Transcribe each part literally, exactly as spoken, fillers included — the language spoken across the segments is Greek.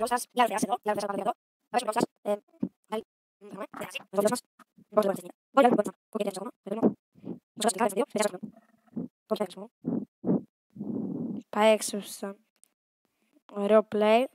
Brawl Stars, για να εδώ, για να εδώ. Θα πέσουμε Brawl Stars. Ε, πάλι, θα περάσει. Το βίντεο μας. Πώς το βάζετε. Μπορεί να μπορείτε να πω και τέτοιο ακόμα. Πρέπει να μου σας κλικάρετε δύο, δεν σας το φτιάξουμε. Πάει έξω στο ωραίο play.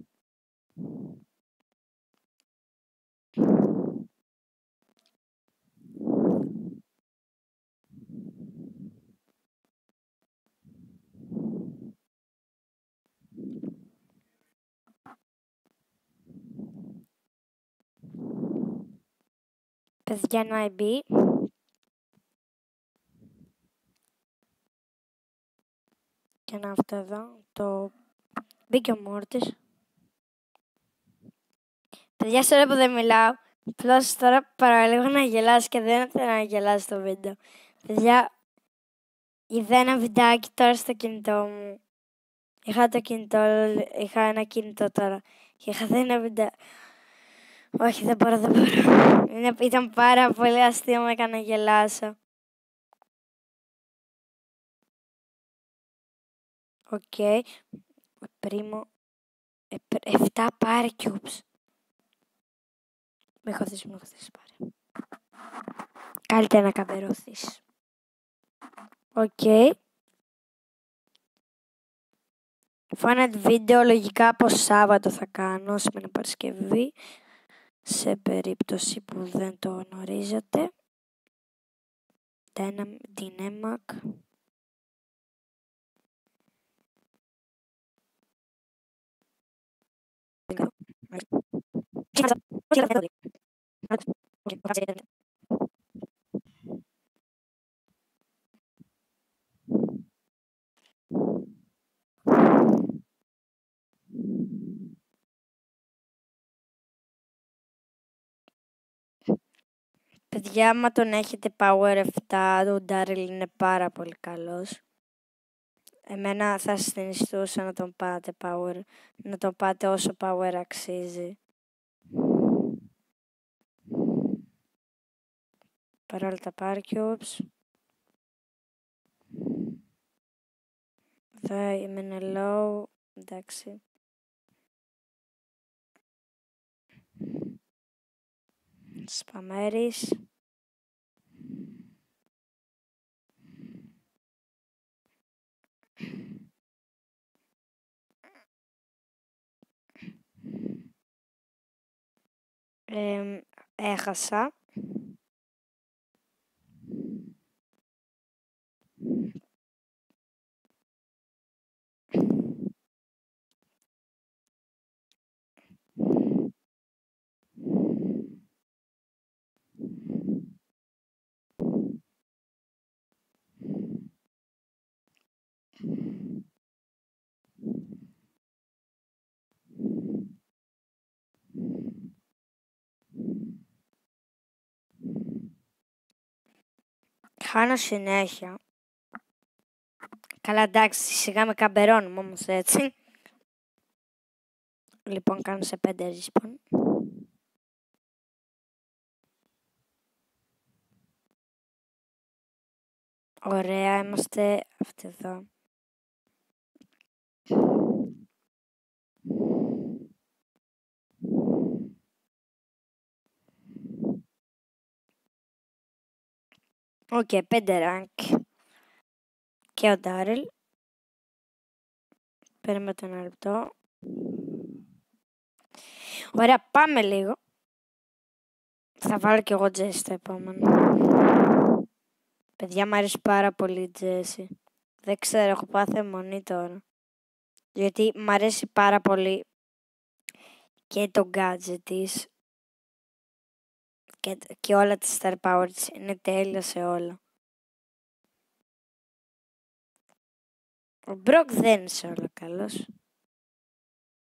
Παιδιά, ένα άι μπι. Και ένα αυτό εδώ. Το μπήκε ο Μόρτης. Παιδιά, σε ώρα που δεν μιλάω, απλώς τώρα παραλίγο να γελάσω και δεν θέλω να γελάσω το βίντεο. Παιδιά, είδα ένα βιντεάκι τώρα στο κινητό μου. Είχα το κινητό, είχα ένα κινητό τώρα. Και είχα δει ένα βιντεο. Όχι, δεν μπορώ, δεν μπορώ. Είναι, ήταν πάρα πολύ αστείο, με έκανε να γελάσω. Οκ. Okay. Πρίμο. Ε, εφτά πάρε cubes. Με έχω θέσει, με έχω θέσει πάρε. Καλύτερα να καμπερώθεις. Οκ. Okay. Φάνατ βίντεο λογικά από Σάββατο θα κάνω, σήμερα Παρασκευή. Σε περίπτωση που δεν το γνωρίζετε. Την έμακ. Παιδιά, άμα τον έχετε power επτά, ο Ντάριλ είναι πάρα πολύ καλός. Εμένα θα σας συνιστούσα να τον πάτε power, να τον πάτε όσο power αξίζει. Παρόλα τα power cubes. Θα είμαι low, εντάξει. Σπαμέρις. Ε, έχασα. Χάνω συνέχεια. Καλά, εντάξει, σιγά με καμπερώνουμε όμως έτσι. Λοιπόν, κάνω σε πέντε respawn. Ωραία, είμαστε αυτοί εδώ. Οκ, okay, πέντε rank. Και ο Ντάριλ. Περιμένετε ένα λεπτό. Ωραία, πάμε λίγο. Θα βάλω κι εγώ Τζέσι στο επόμενο. Παιδιά, μου αρέσει πάρα πολύ η Τζέσι. Δεν ξέρω, έχω πάθει αιμονή τώρα. Γιατί μου αρέσει πάρα πολύ και το gadget της. Και, και όλα τις star power της. Είναι τέλεια σε όλα. Ο Μπροκ δεν είναι σε όλα καλός.